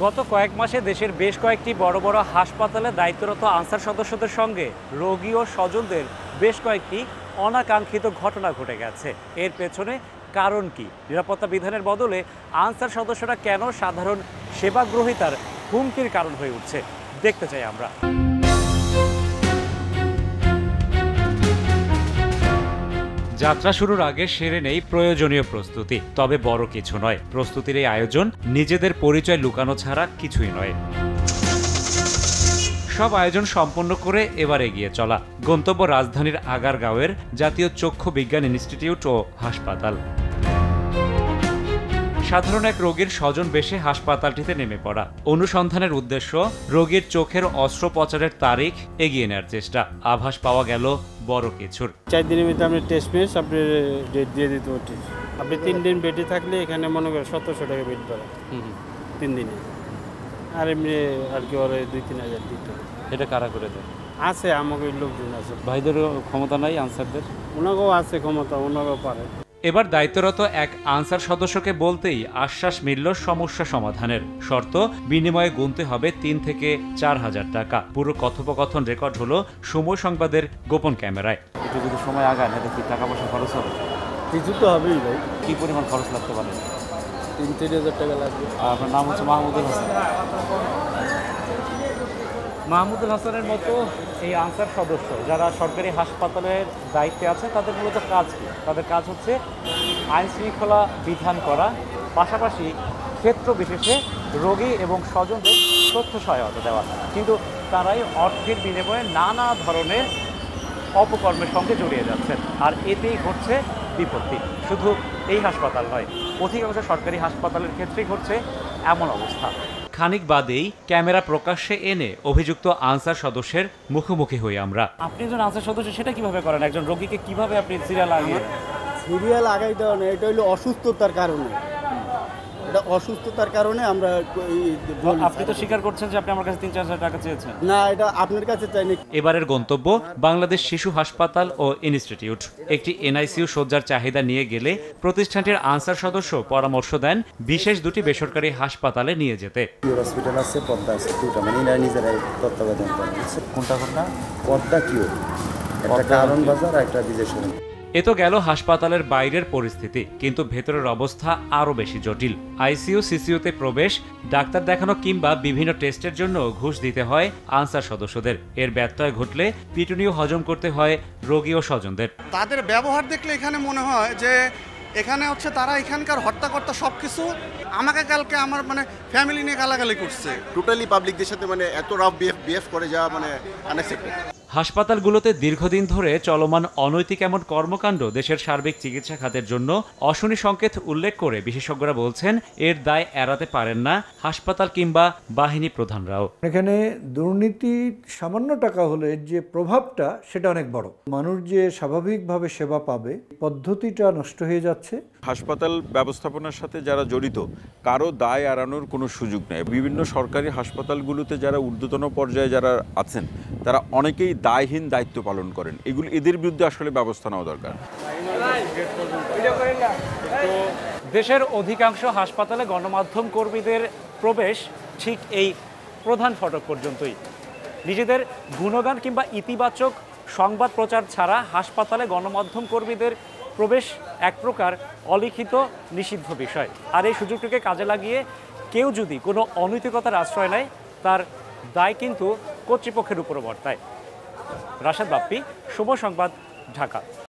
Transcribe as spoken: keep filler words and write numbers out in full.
গত কয়েক মাসে দেশের বেশ কয়েকটি বড় বড় হাসপাতালে দায়িত্বরত আনসার সদস্যদের সঙ্গে রোগী ও স্বজনদের বেশ কয়েকটি অনাকাঙ্ক্ষিত ঘটনা ঘটে গেছে। এর পেছনে কারণ কি? নিরাপত্তা বিধানের বদলে আনসার সদস্যরা কেন সাধারণ সেবাগ্রহীতার হুমকির কারণ হয়ে উঠছে দেখতে চাই আমরা। যাত্রা শুরুর আগে সেরে নেই প্রয়োজনীয় প্রস্তুতি, তবে বড় কিছু নয়। প্রস্তুতির এই আয়োজন নিজেদের পরিচয় লুকানো ছাড়া কিছুই নয়। সব আয়োজন সম্পন্ন করে এবার এগিয়ে চলা গন্তব্য রাজধানীর আগারগাঁওয়ের জাতীয় চক্ষু বিজ্ঞান ইনস্টিটিউট ও হাসপাতাল। সাধারণ এক রোগীর স্বজন বেশে হাসপাতালটিতে নেমে পড়া। অনুসন্ধানের উদ্দেশ্য রোগীর চোখের অস্ত্রোপচারের তারিখ এগিয়ে নেওয়ার চেষ্টা। আভাস পাওয়া গেল বড় কিছুর। চার দিনের ভিতরে আপনি টেস্ট পেস আপনি ডেট দিয়ে দিতে হচ্ছে। আপনি তিন দিন বেডে থাকলে এখানে মনে করেন সতেরোশো টাকা বেড ভাড়া তিন দিনে, আর এমনি আর কি ওরা দুই তিন হাজার দিতে হবে। এটা কারা করে দেয়? আছে আমাকে লোকজন আছে। ভাইদেরও ক্ষমতা নাই আনসারদের? ওনাকেও আছে ক্ষমতা, ওনাকেও পারে। এবার দায়িত্বরত এক আনসার সদস্যকে বলতেই আশ্বাস মিলল সমস্যা সমাধানের। শর্ত, বিনিময়ে গুনতে হবে তিন থেকে চার হাজার টাকা। পুরো কথোপকথন রেকর্ড হলো সময় সংবাদের গোপন ক্যামেরায়। একটু যদি সময় আগায় না দেখি টাকা পয়সা খরচ হবে? কিছু তো হবেই ভাই। কি পরিমাণ খরচ লাগতে পারে? তিন তিন হাজার টাকা লাগবে। আপনার নাম হচ্ছে মাহমুদুল হাসান। মাহমুদুল হাসানের মতো এই আনসার সদস্য যারা সরকারি হাসপাতালের দায়িত্বে আছে, তাদের মূলত কাজ কি? তাদের কাজ হচ্ছে আইন শৃঙ্খলা বিধান করা, পাশাপাশি ক্ষেত্র বিশেষে রোগী এবং স্বজনদের তথ্য সহায়তা দেওয়া। কিন্তু তারাই অর্থের বিনিময়ে নানা ধরনের অপকর্মের সঙ্গে জড়িয়ে যাচ্ছেন, আর এতেই ঘটছে বিপত্তি। শুধু এই হাসপাতাল নয়, অধিকাংশ সরকারি হাসপাতালের ক্ষেত্রেই ঘটছে এমন অবস্থা। খানিক বাদেই ক্যামেরা প্রকাশ্যে এনে অভিযুক্ত আনসার সদস্যের মুখোমুখি হই আমরা। আপনি একজন আনসার সদস্য, সেটা কিভাবে করেন? একজন রোগীকে কিভাবে আপনি সিরিয়াল আগিয়ে? সিরিয়াল আগাই দেওয়া না, এটা হলো অসুস্থতার কারণে। এটা অসুস্থতার কারণে আমরা। আপনি তো স্বীকার করছেন যে আপনি আমার কাছে তিন চার হাজার টাকা চেয়েছেন। না, এটা আপনার কাছে চাইনি। এবারের গন্তব্য বাংলাদেশ শিশু হাসপাতাল ও ইনস্টিটিউট। একটি এনআইসিইউ শয্যার চাহিদা নিয়ে গেলে প্রতিষ্ঠানটির আনসার সদস্য পরামর্শ দেন বিশেষ দুটি বেসরকারি হাসপাতালে নিয়ে যেতে। হসপিটাল আছে, পদ্মা আছে, দুটো, মানে এরা নিজেরাই তত্ত্বাবধান করে। কোনটা কোনটা? পদ্মা কিউ, একটা কারণ বাজার আর একটা বিজয় শোরুম। এ তো গেল হাসপাতালের বাইরের পরিস্থিতি, কিন্তু ভেতরের অবস্থা আরও বেশি জটিল। আইসিইউ সিসিইউতে প্রবেশ, ডাক্তার দেখানো কিংবা বিভিন্ন টেস্টের জন্য ঘুষ দিতে হয় আনসার সদস্যদের। এর ব্যত্যয় ঘটলে পিটুনিও হজম করতে হয় রোগী ও স্বজনদের। তাদের ব্যবহার দেখলে এখানে মনে হয় যে এখানে হচ্ছে তারা এখানকার হর্তাকর্তা সব কিছু। আমাকে কালকে আমার মানে ফ্যামিলি নিয়ে গালাগালি করছে। টোটালি পাবলিকদের সাথে মানে এত রাফ বিহেভ বিহেভ করে যাওয়া মানে আনএক্সপেক্টেড। হাসপাতালগুলোতে দীর্ঘদিন ধরে চলমান অনৈতিক এমন কর্মকাণ্ড দেশের সার্বিক চিকিৎসা খাতের জন্য অশনি সংকেত উল্লেখ করে বিশেষজ্ঞরা বলছেন, এর দায় এড়াতে পারেন না হাসপাতাল কিংবা বাহিনী প্রধানরাও। এখানে দুর্নীতি সামান্য টাকা হলে যে প্রভাবটা সেটা অনেক বড়। মানুষ যে স্বাভাবিকভাবে সেবা পাবে, পদ্ধতিটা নষ্ট হয়ে যাচ্ছে। হাসপাতাল ব্যবস্থাপনার সাথে যারা জড়িত কারো দায় এড়ানোর কোনো সুযোগ নেই। বিভিন্ন সরকারি হাসপাতালগুলোতে যারা ঊর্ধ্বতন পর্যায়ে যারা আছেন তারা অনেকেই দায়হীন দায়িত্ব পালন করেন। এগুলো এদের বিরুদ্ধে আসলে ব্যবস্থা নেওয়া দরকার। দেশের অধিকাংশ হাসপাতালে গণমাধ্যম কর্মীদের প্রবেশ ঠিক এই প্রধান ফটক পর্যন্তই। নিজেদের গুণগান কিংবা ইতিবাচক সংবাদ প্রচার ছাড়া হাসপাতালে গণমাধ্যম কর্মীদের প্রবেশ এক প্রকার অলিখিত নিষিদ্ধ বিষয়। আর এই সুযোগটিকে কাজে লাগিয়ে কেউ যদি কোনো অনৈতিকতার আশ্রয় নেয়, তার দায় কিন্তু কর্তৃপক্ষের উপর বর্তায়। রাশেদ বাপ্পি, সময় সংবাদ, ঢাকা।